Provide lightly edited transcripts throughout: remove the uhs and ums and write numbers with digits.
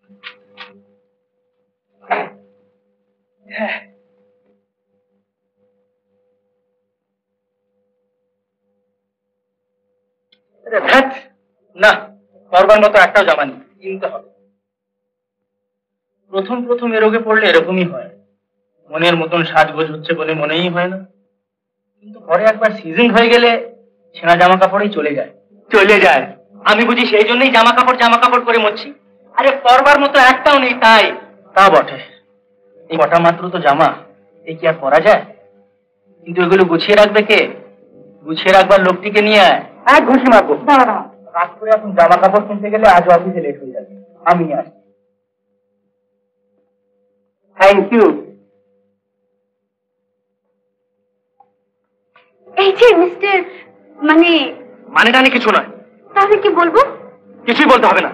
না, করবার মতো একটাও জামা নেই, কিনতে হবে। প্রথম প্রথম এ রোগে পড়লে এরকমই হয়, মনের মতন সাজগোজ হচ্ছে বলে মনেই হয় না, কিন্তু পরে একবার সিজন হয়ে গেলে ছেঁড়া জামা কাপড়েই চলে যায়। চলে যায়? আমি বুঝি সেই জন্যই জামা কাপড় করে মরছি। আরে পরবার মতো একটাও নেই তাই। তা বটে, এই কটা মাত্র তো জামা, এই কি আর পরা যায়? কিন্তু এগুলো গুছিয়ে রাখবে কে? গুছিয়ে রাখবার লোকটিকে নিয়ে এক ঘুষি মারবো। রাত করে এখন জামা কাপড় কিনতে গেলে আজ অফিসে লেট হয়ে যাবে। আমি আসছি। Thank you. এই যে মিস্টার, মানে টানে কিছু নয়। তাহলে কি বলবো? কিছুই বলতে হবে না।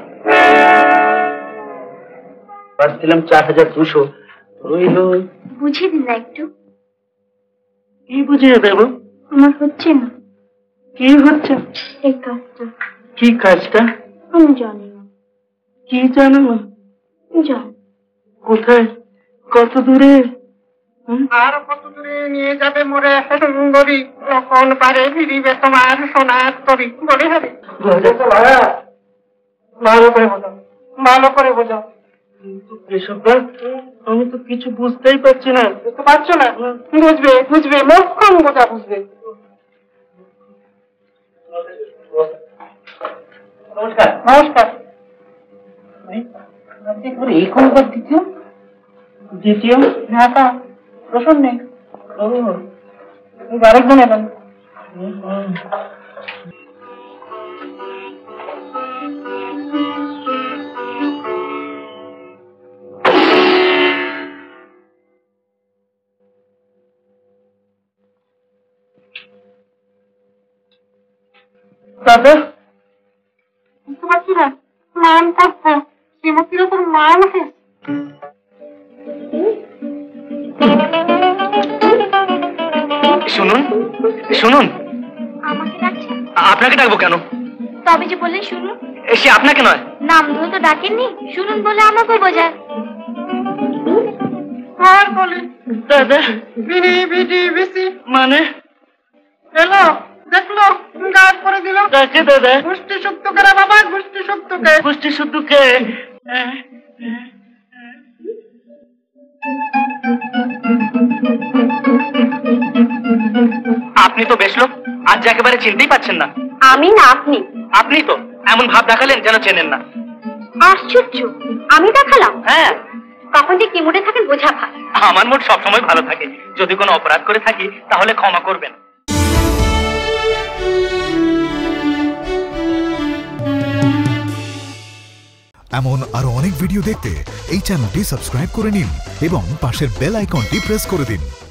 দিলাম 4200, রইল। বুঝিয়ে দিন না একটু। কি বুঝিয়ে দেব? আমার হচ্ছে না। কি হচ্ছে? এই কাজটা। কি কাজটা? আমি জানি না। কি জানো না? জান। কোথায়? কত দূরে? আর কত দূরে নিয়ে যাবে মোরে সুন্দরী, কখন পারে ফিরিবে তোমার সোনার তরি। বলে হবে ভালো করে বোঝাও, ভালো করে বোঝাও। আমি তো কিছু বুঝতেই পারছি না। বুঝতে পারছো না? বুঝবে বুঝবে, মোক্ষম বোঝা বুঝবে। নমস্কার। নমস্কার। এই খবর দ্বিতীয় দ্বিতীয় ঢাকা প্রশ্ন নেই, আরেকজন এলেন। দাদা, বুঝতে পারছি না, মান করছে শ্রীমতীর ওপর মান আছে। শুনুন শুনুন। আমাকে ডাকছেন? আপনাকে ডাকবো কেন? তবে যে বললেন শুনুন। সে আপনাকে নয়। নাম ধরে তো ডাকেননি, শুনুন বলে আমাকে বোঝায়। আর বলি দাদা, বিনি বিডি বিসি মানে এলো, দেখলো, গাছ করে দিল। কাকে দাদা? গোষ্ঠী শুদ্ধকেরা বাবা, গোষ্ঠী শুদ্ধকে। গোষ্ঠী শুদ্ধকে? আপনি তো বেশ লোক, আজ একেবারে চিনতেই পাচ্ছেন না। আমি না আপনি? আপনি তো এমন ভাব দেখালেন যেন চেনেন না। আশ্চর্য, আমি দেখালাম? হ্যাঁ। কখন যে কি মুডে থাকেন বোঝা ভার। আমার মুড সবসময় ভালো থাকে। যদি কোনো অপরাধ করে থাকি তাহলে ক্ষমা করবেন। এমন আরো অনেক ভিডিও দেখতে এই চ্যানেলটি সাবস্ক্রাইব করে নিন এবং পাশের বেল আইকনটি প্রেস করে দিন।